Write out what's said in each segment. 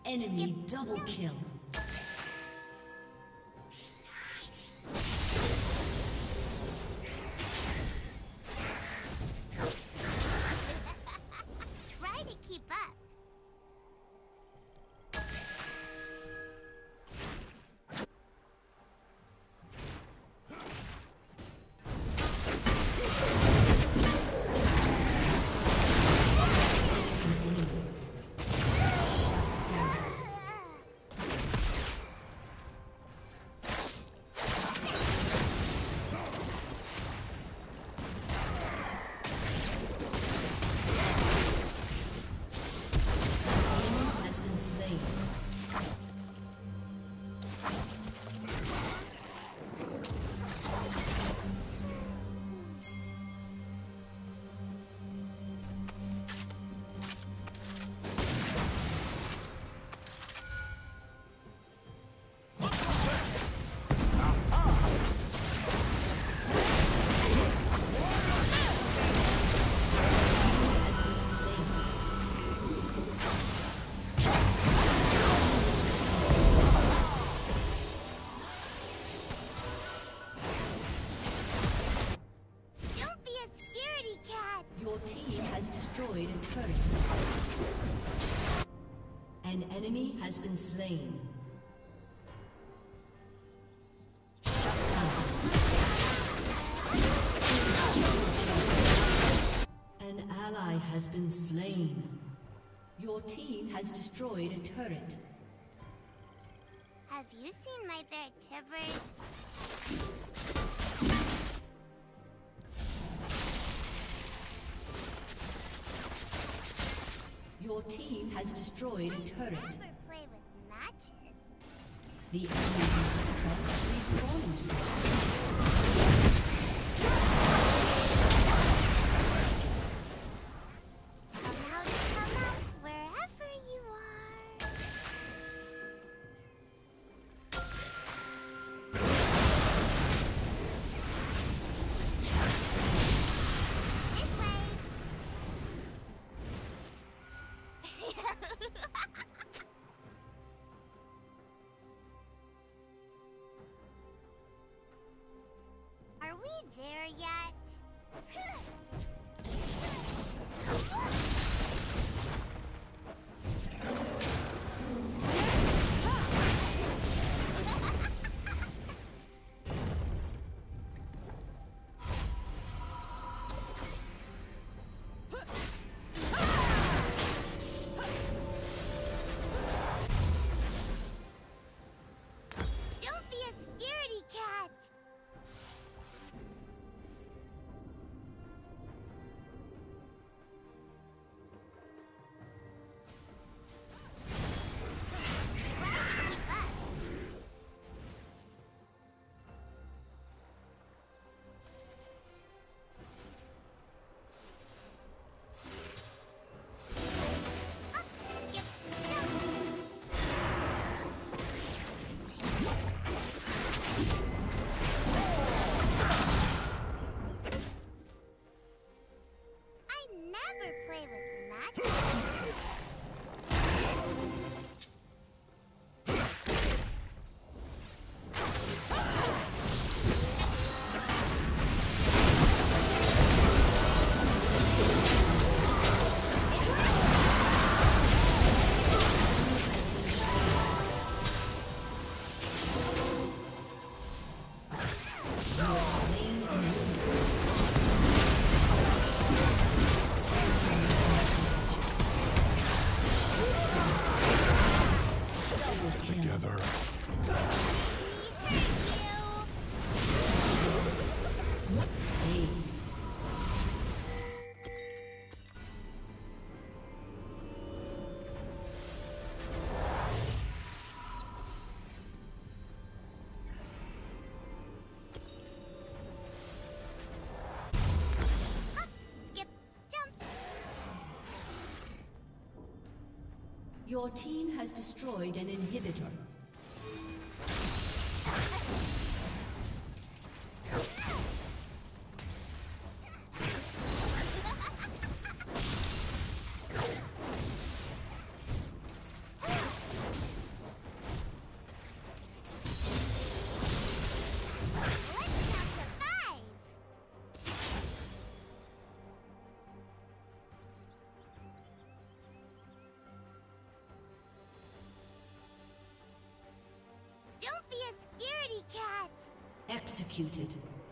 Enemy double kill. Try to keep up. An enemy has been slain. An ally has been slain. Your team has destroyed a turret. Have you seen my vectivers? Your team has destroyed a turret. Never play with matches. The enemy's respawning soon. Come out wherever you are. This way. Are we there yet? Don't be a scaredy cat! Never play with matches. Together. Haste. Skip, jump. Your team has destroyed an inhibitor. Executed.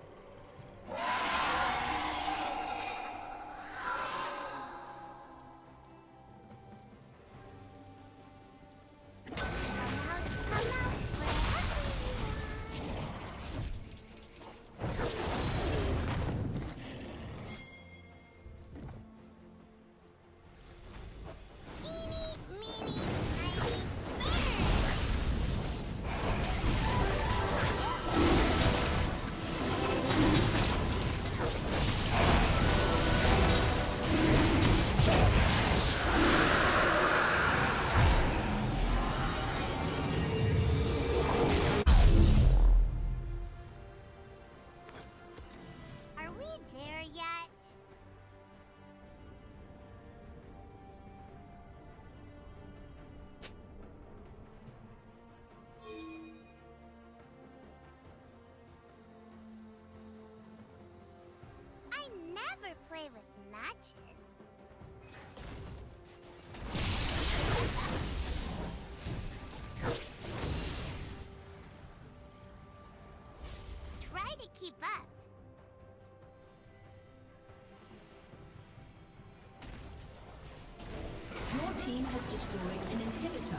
Never play with matches. Try to keep up. Your team has destroyed an inhibitor.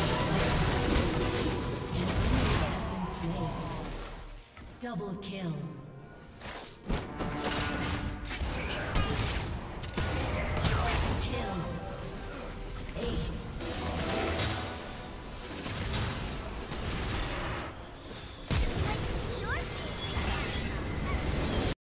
Double kill.